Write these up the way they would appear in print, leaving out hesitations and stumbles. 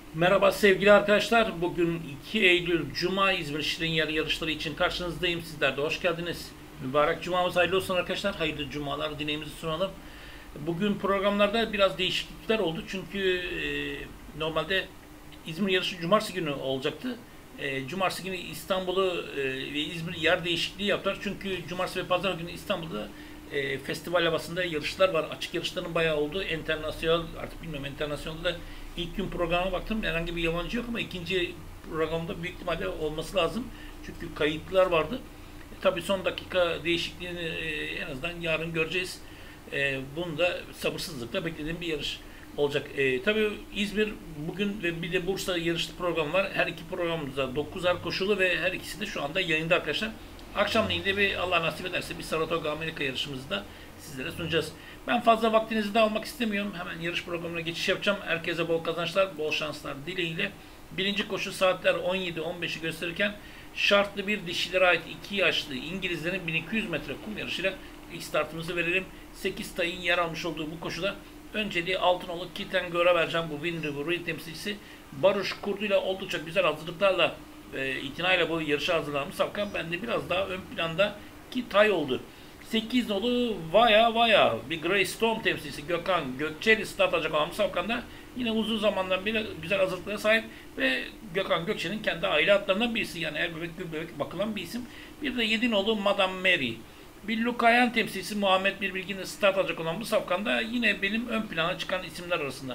Merhaba sevgili arkadaşlar. Bugün 2 Eylül Cuma İzmir Şirin Yarı yarışları için karşınızdayım. Sizler de hoş geldiniz. Mübarek Cuma'mız hayırlı olsun arkadaşlar. Hayırlı Cumalar dileğimizi sunalım. Bugün programlarda biraz değişiklikler oldu. Çünkü normalde İzmir yarışı Cumartesi günü olacaktı. Cumartesi günü İstanbul'u ve İzmir'i yer değişikliği yaptılar. Çünkü Cumartesi ve Pazar günü İstanbul'da festival havasında yarışlar var. Açık yarışların bayağı oldu. Enternasyonel, artık bilmiyorum, Enternasyonel'da ilk gün programa baktım. Herhangi bir yabancı yok ama ikinci programda büyük ihtimalle olması lazım. Çünkü kayıtlar vardı. Tabii son dakika değişikliğini en azından yarın göreceğiz. Bunu da sabırsızlıkla beklediğim bir yarış olacak. Tabii İzmir bugün ve bir de Bursa yarışlı program var. Her iki programımızda 9'ar koşulu ve her ikisi de şu anda yayında arkadaşlar. Akşamleyin de bir Allah nasip ederse bir Saratoga Amerika yarışımızı da sizlere sunacağız. Ben fazla vaktinizi de almak istemiyorum. Hemen yarış programına geçiş yapacağım. Herkese bol kazançlar, bol şanslar dileğiyle. Birinci koşu saatler 17-15'i gösterirken şartlı bir dişilere ait 2 yaşlı İngilizlerin 1200 metre kum yarışıyla ilk startımızı verelim. 8 tayın yer almış olduğu bu koşuda önceliği Altınoğlu Kitten Gör'e vereceğim. Bu Win River temsilcisi Baruş Kurdu ile oldukça güzel hazırlıklarla itinayla bu yarışa hazırlanmış Safkan bende biraz daha ön planda ki tay oldu. 8 nolu Vaya Vaya bir Greystone temsilcisi Gökhan Gökçeli start alacak olan Safkan'da yine uzun zamandan beri güzel hazırlıklara sahip ve Gökhan Gökçe'nin kendi aile atlarından birisi, yani her bebek gül bebek bakılan bir isim. Bir de 7 nolu Madame Mary. Bir Lukayan temsilcisi Muhammed Bilgin'in start alacak olan bu safkanda yine benim ön plana çıkan isimler arasında.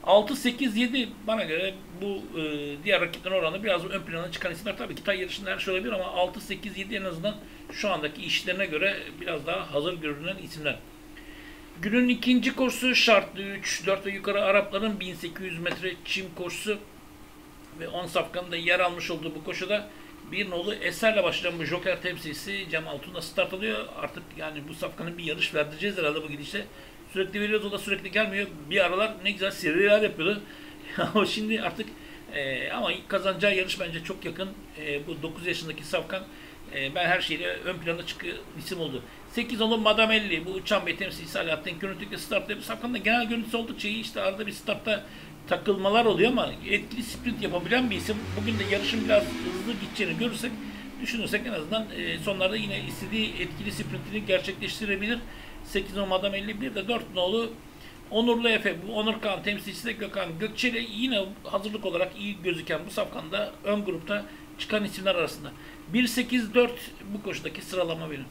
6-8-7 bana göre bu diğer rakiplerin oranı biraz ön plana çıkan isimler. Tabii ki tay yarışında her şey olabilir ama 6-8-7 en azından şu andaki işlerine göre biraz daha hazır görünen isimler. Günün ikinci koşusu şartlı 3, 4 ve yukarı Arapların 1800 metre çim koşusu ve 10 safkanın da yer almış olduğu bu koşuda bir nolu Eser'le başlayan bu Joker temsilcisi Cem Altun'da start alıyor. Artık yani bu safkanın bir yarış verdireceğiz herhalde bu gidişle. Sürekli veriyoruz, o da sürekli gelmiyor. Bir aralar ne güzel seriler yapıyordu. Ama şimdi artık ama kazanacağı yarış bence çok yakın. Bu 9 yaşındaki safkan ben her şeyle ön plana çıkıyor isim oldu. 8 nolu Madame Elli bu Uçan Bey temsilcisi Alaaddin Körüntük'le start yapıyor. Safkanın da genel görüntüsü oldukça iyi. İşte arada bir startta takılmalar oluyor ama etkili sprint yapabilen bir isim. Bugün de yarışın biraz hızlı gideceğini görürsek, düşünürsek en azından sonlarda yine istediği etkili sprintini gerçekleştirebilir. 8 nolu Madame 51 de 4 nolu Onurlu Efe. Bu Onur Kağan temsilcisi de Gökhan Gökçeli yine hazırlık olarak iyi gözüken bu safkanda ön grupta çıkan isimler arasında. 1-8-4 bu koşudaki sıralama benim.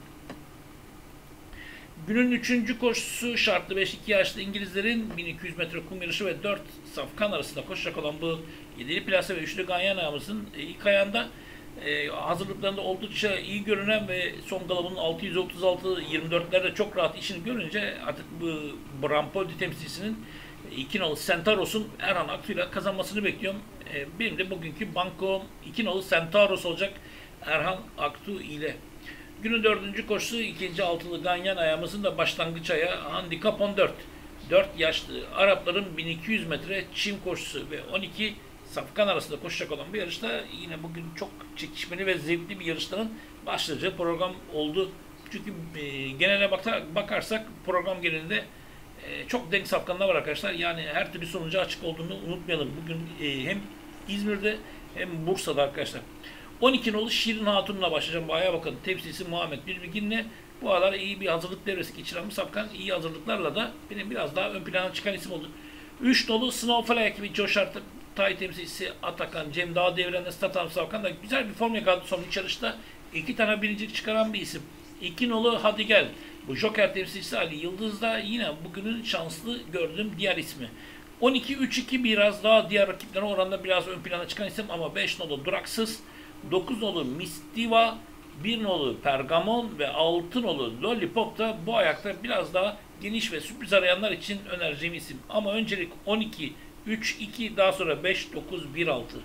Günün 3. koşusu şartlı 5-2 yaşlı İngilizlerin 1200 metre kum yarışı ve 4 safkan arasında koşacak olan bu 7'li plase ve 3'lü ganyan ayağımızın ilk ayağında hazırlıklarında oldukça iyi görünen ve son galabının 636-24'lerde çok rahat işini görünce artık bu Brampoldi temsilcisinin 2 nolu Centaros'un Erhan Aktu'yla kazanmasını bekliyorum. Benim de bugünkü banko 2 nolu Centaros olacak Erhan Aktu ile. Günün 4. koşusu 2. altılı ganyan ayağımızın da başlangıç ayağı handikap 14. 4 yaşlı Arapların 1200 metre çim koşusu ve 12 safkan arasında koşacak olan bu yarışta yine bugün çok çekişmeli ve zevkli bir yarışların başlayacağı program oldu. Çünkü genele bakarsak program genelinde çok denk safkanlar var arkadaşlar. Yani her türlü sonuca açık olduğunu unutmayalım. Bugün hem İzmir'de hem Bursa'da arkadaşlar. 12 nolu Şirin Hatun'la başlayacağım. Bayağı bakın. Temsilcisi Muhammed Bilgin'le bu aralar iyi bir hazırlık devresi geçiren bu safkan iyi hazırlıklarla da benim biraz daha ön plana çıkan isim oldu. 3 nolu Snowflake gibi Coşar Tay temsilcisi Atakan Cem Dağ devrende start alan safkan da güzel bir form yakaladı son üç yarışta. 2 tane birincilik çıkaran bir isim. 2 nolu Hadi Gel. Bu Joker temsilcisi Ali Yıldız da yine bugünün şanslı gördüğüm diğer ismi. 12-3-2 biraz daha diğer rakiplerine oranla biraz ön plana çıkan isim ama 5 nolu Duraksız, 9 nolu Mistiva, 1 nolu Pergamon ve 6 nolu Lollipop da bu ayakta biraz daha geniş ve sürpriz arayanlar için önereceğim isim. Ama öncelik 12, 3, 2 daha sonra 5, 9, 1, 6.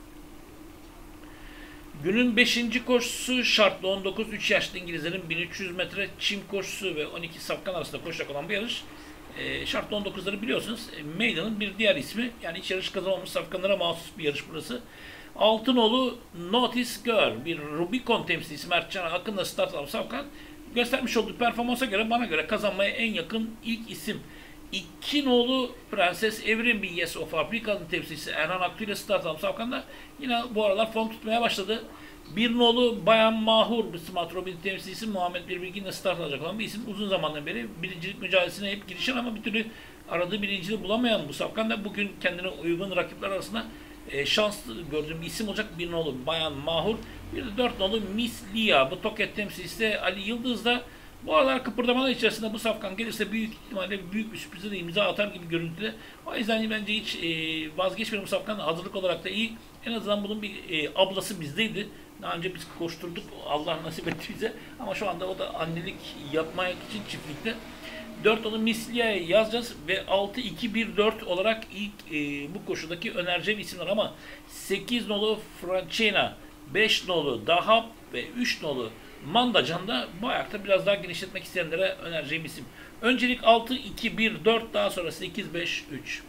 Günün 5. koşusu şartlı 19 3 yaşlı İngilizlerin 1300 metre çim koşusu ve 12 safkan arasında koşacak olan bir yarış. Şartlı 19'ları biliyorsunuz. Maidan'ın bir diğer ismi. Yani hiç yarış kazanmamış safkanlara mahsus bir yarış burası. Altınoğlu Notice Girl, bir Rubicon temsilcisi Mertcan Akın'la start alan safkan göstermiş olduğu performansa göre bana göre kazanmaya en yakın ilk isim. 2 nolu Prenses Evrim bir Yes of Afrika'nın temsilcisi Erhan Aktu ile start alan Safkan'da yine bu aralar form tutmaya başladı. 1 nolu Bayan Mahur bir Smart Robin temsilcisi Muhammed Birbilgin ile start alacak olan bir isim. Uzun zamandan beri birincilik mücadelesine hep girişen ama bir türlü aradığı birinciliği bulamayan bu Safkan da bugün kendine uygun rakipler arasında şanslı gördüğüm bir isim olacak. 1 nolu Bayan Mahur, bir de 4 nolu Miss Lia. Bu Toket temsilcisi Ali Yıldız da bu aralar kıpırdamalar içerisinde bu Safkan gelirse büyük ihtimalle büyük bir sürprize de imza atar gibi görüntüde. O yüzden bence hiç vazgeçmeyelim bu Safkan. Hazırlık olarak da iyi. En azından bunun bir ablası bizdeydi. Daha önce biz koşturduk. Allah nasip etti bize. Ama şu anda o da annelik yapmak için çiftlikte. 4 nolu Miss Lia'yı yazacağız ve 6-2-1-4 olarak ilk bu koşudaki önereceğim isimler ama 8 nolu Francina, 5 nolu Dahab ve 3 nolu Mandacan da bu ayakta biraz daha genişletmek isteyenlere önereceğim isim. Öncelik 6-2-1-4, daha sonra 8-5-3.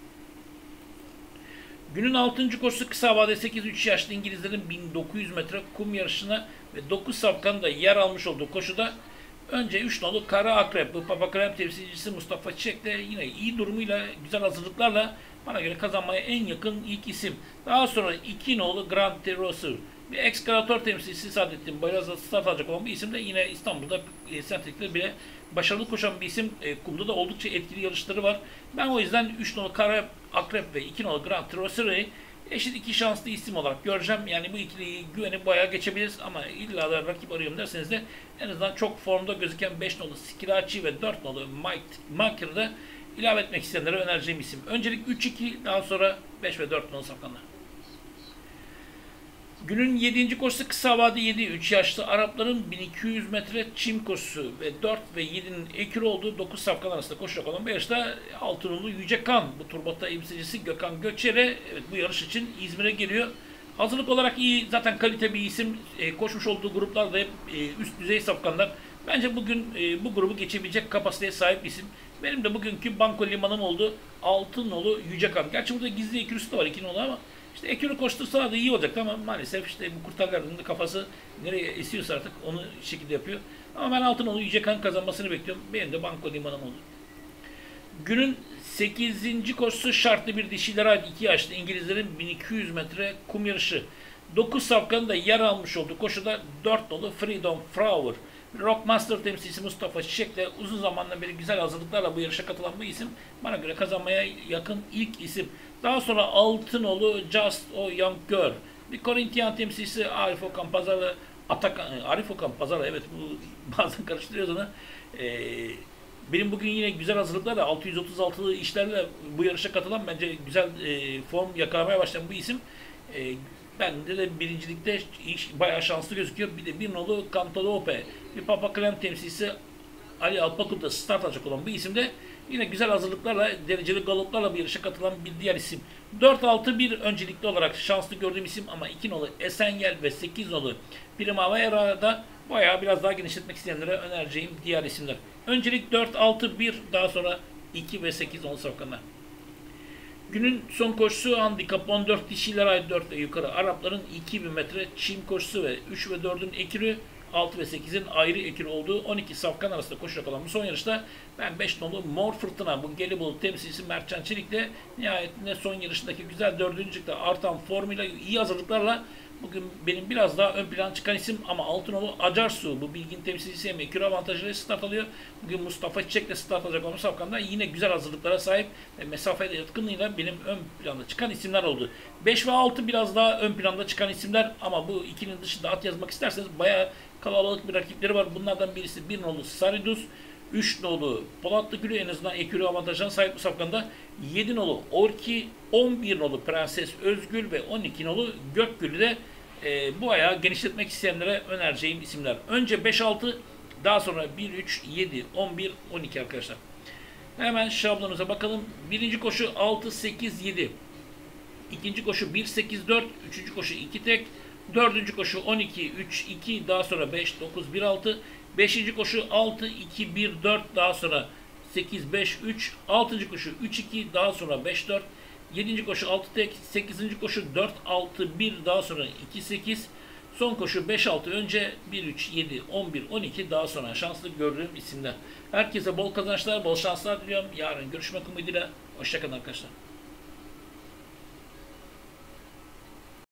Günün 6. koşusu kısa vade 8-3 yaşlı İngilizlerin 1900 metre kum yarışına ve 9 Safkan'ın da yer almış olduğu koşuda önce 3 nolu Kara Akrep, bu Papa Krem temsilcisi Mustafa Çiçek de yine iyi durumuyla, güzel hazırlıklarla bana göre kazanmaya en yakın ilk isim. Daha sonra 2 nolu Grand Terrosur, bir ekskalator temsilcisi Saadettin Bayraz'da start alacak olan bir isim de yine İstanbul'da sentrikte bile başarılı koşan bir isim. Kumda da oldukça etkili yarışları var. Ben o yüzden 3 nolu Kara Akrep ve 2 nolu Grand Terrosur'u eşit iki şanslı isim olarak göreceğim. Yani bu ikiliyi güvenip bayağı geçebiliriz ama illa da rakip arıyorum derseniz de en azından çok formda gözüken 5 nolu Skirachi ve 4 nolu Maker'ı da ilave etmek isteyenlere önereceğim isim. Öncelik 3-2, daha sonra 5 ve 4 nolu Safkanlar. Günün 7. koşusu kısa vade 7, 3 yaşlı Arapların 1200 metre çim koşusu ve 4 ve 7'nin ekür olduğu 9 Safkan arasında koşacak olan bir yarışta Altınolulu Yüce Kan, bu turbotta imsecisi Gökhan Göçer'e evet, bu yarış için İzmir'e geliyor. Hazırlık olarak iyi, zaten kalite bir isim. Koşmuş olduğu gruplar da hep üst düzey Safkanlar. Bence bugün bu grubu geçebilecek kapasiteye sahip isim. Benim de bugünkü banko limanım oldu. Altınolulu Yüce Kan. Gerçi burada gizli ekürüsü de var 2 nolu ama İşte ekürü koştursalar da iyi olacak ama maalesef işte bu kurtarlarının da kafası nereye esiyorsa artık onu şekilde yapıyor. Ama ben Altınolulu Yüce Kan kazanmasını bekliyorum. Benim de banko limanım oldu. Günün 8. koşusu şartlı bir dişilere ait 2 yaşlı İngilizlerin 1200 metre kum yarışı. 9 Safkan'ın da yer almış olduğu koşuda 4 nolu Freedom Flower. Rockmaster temsilcisi Mustafa Çiçek'le uzun zamandan beri güzel hazırlıklarla bu yarışa katılan bu isim bana göre kazanmaya yakın ilk isim. Daha sonra 6 nolu Just O Young Girl. Bir Korintiyan temsilcisi Arif Okan Pazar'la Arif Okan Pazar'la, evet bu bazen karıştırıyoruz onu. Benim bugün yine güzel hazırlıklarla 636'lı işlerle bu yarışa katılan bence güzel form yakalamaya başlayan bu isim. Bende de birincilikte bayağı şanslı gözüküyor. Bir de bir nolu Cantalope, bir Papa Krem temsilcisi Ali Alpakut'ta start alacak olan bu isim de yine güzel hazırlıklarla, dereceli galoplarla bir yarışa katılan bir diğer isim. 4-6-1 öncelikli olarak şanslı gördüğüm isim ama 2 nolu Esengel ve 8 nolu Primavera'da bayağı biraz daha genişletmek isteyenlere önereceğim diğer isimler. Öncelik 4-6-1, daha sonra 2 ve 8 nolu Safkanlar. Günün son koşusu handikap 14 dişilere ait 4 ve yukarı Arapların 2000 metre çim koşusu ve 3 ve 4'ün ekürü, 6 ve 8'in ayrı ekürü olduğu 12 Safkan arasında koşacak olan bu son yarışta ben 5 nolu Mor Fırtına, bu Gelibolu temsilcisi Mertcan Çelik'le nihayetinde son yarışındaki güzel dördüncülükte artan formuyla iyi hazırlıklarla bugün benim biraz daha ön plana çıkan isim ama Altınolulu Acarsu, bu Bilgin temsilcisi hem ekürü avantajıyla start alıyor. Bugün Mustafa Çiçek'le start alacak olan Safkan'da yine güzel hazırlıklara sahip ve mesafede yatkınlığıyla benim ön planda çıkan isimler oldu. 5 ve 6 biraz daha ön planda çıkan isimler ama bu ikinin dışında at yazmak isterseniz bayağı kalabalık bir rakipleri var. Bunlardan birisi 1 nolu Saridus, 3 nolu Polatlı Gülü, en azından ekürü avantajına sahip bu Safkan'da 7 nolu Orki, 11 nolu Prenses Özgül ve 12 nolu Gökgül'ü de bu ayağı genişletmek isteyenlere önereceğim isimler. Önce 5-6, daha sonra 1-3, 7, 11, 12 arkadaşlar. Hemen şablonumuza bakalım. Birinci koşu 6-8-7. İkinci koşu 1-8-4. Üçüncü koşu 2 tek. Dördüncü koşu 12-3-2, daha sonra 5-9-1-6. Beşinci koşu 6-2-1-4, daha sonra 8-5-3. Altıncı koşu 3-2, daha sonra 5-4. Yedinci koşu 6 tek. Sekizinci koşu 4-6-1, daha sonra 2-8. Son koşu 5-6 önce 1-3, 7, 11, 12 daha sonra şanslı gördüğüm isimler. Herkese bol kazançlar, bol şanslar diliyorum. Yarın görüşmek umuduyla. Hoşçakalın arkadaşlar.